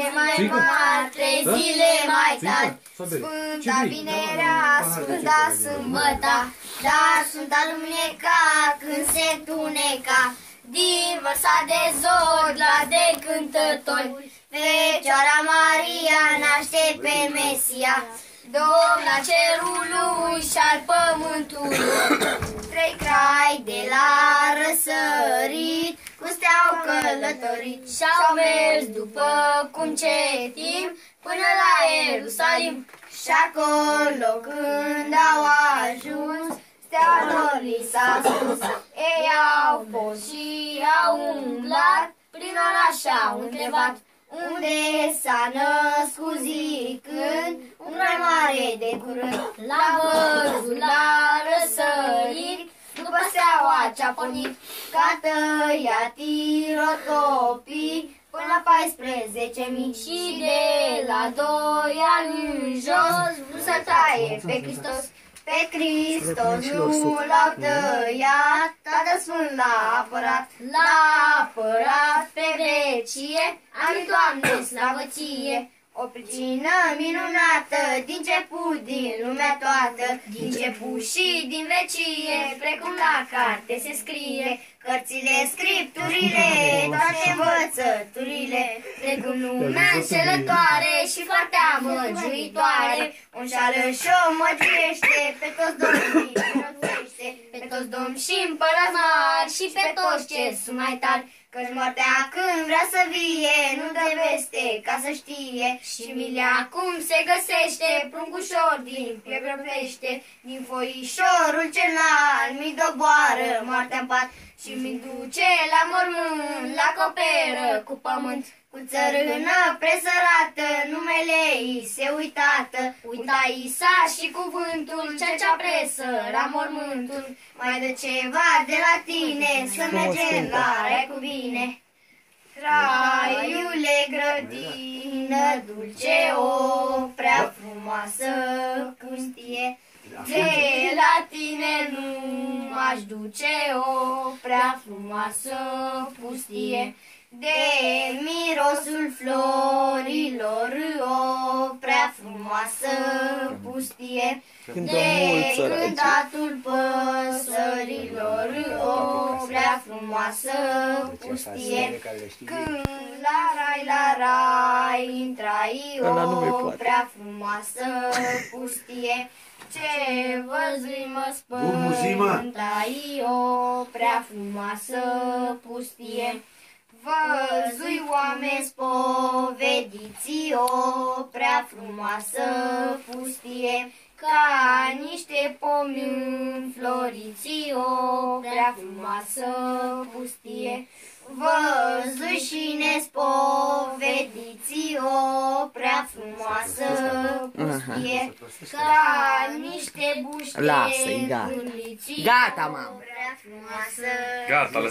mai mari, 3 zile mai tari. Sfânta Vinerea, Sfânta Sâmbăta, dar Sfânta Duminica când se întuneca, din vărsa de zod la de cântători, Fecioara Maria naște pe Mesia, Domn al cerului și al pământului. 3 crai de la răsărit, cu stea-au călătorit și-au mers după cum cetim până la Ierusalim. Și acolo când au ajuns, steaua lor li s-a spus. Ei au fost și au umblat, prin oraș au întrebat, unde s-a născut zicând, un rai mare de curând. L-a văzut, l-a răsărit, după steaua ce-a pornit, ca tăiat tirotopii, până la 14.000. Și de la 2 ani în jos, nu să taie pe Hristos. Pe Hristos nu l-au tăiat, Tatăl Sfânt l-a apărat. L-a apărat pe vecie, amin, Doamne, slavă ție. O pricină minunată, din început, din lumea toată, din început și din vecie, precum la carte se scrie, cărțile, scripturile, toate învățăturile, precum lumea înșelătoare și foarte amăgiuitoare, o înșală și o măgiuiește, pe toți domnii miluiește, pe toți domni și împărați mari și pe toți ce sunt mai tari. Căci moartea când vrea să vie, nu dă veste ca să știe, și milea cum se găsește, pruncușor din piept răpește, din foișorul cel înalt mi doboară moartea-n pat, și mi duce la mormânt, la acoperă cu pământ. Cu țărână presărată, numele ei se uitată, uita Isa și cuvântul, cel ce-a presărat mormântul. Mai dă ceva de la tine, să mergem la rai cu bine. Raiule, grădină dulce, o prea frumoasă pustie, de la tine nu m-aș duce, o prea frumoasă pustie. De mirosul florilor, o prea frumoasă pustie, de cântatul păsărilor, o prea frumoasă pustie. Când la rai intrai, o prea frumoasă pustie, ce văzui mă spântai, o prea frumoasă pustie. Văzui oameni spovediți, o prea frumoasă pustie, ca niște pomi înfloriți, o prea frumoasă pustie. Văzui și nespovediți, o prea frumoasă pustie, ca niște buște învârliți, Gata, mamă! prea frumoasă. Gata,